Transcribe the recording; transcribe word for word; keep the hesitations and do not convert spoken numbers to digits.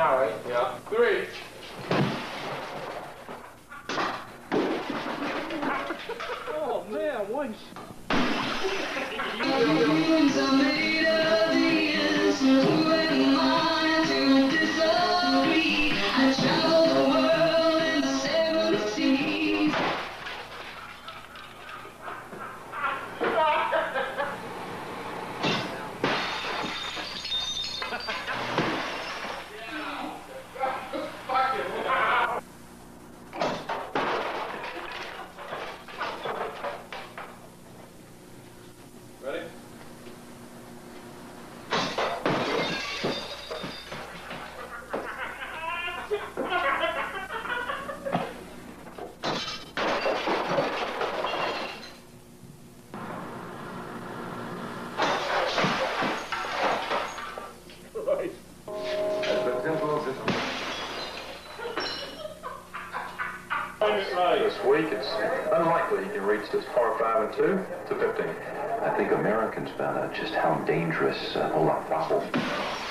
All right. Yeah. Three. Oh, man, once. Ready? Right. As the temple is Right. this week, it's unlikely you can reach this par five and two to fifteen. I think Americans found out just how dangerous uh, the lot bobble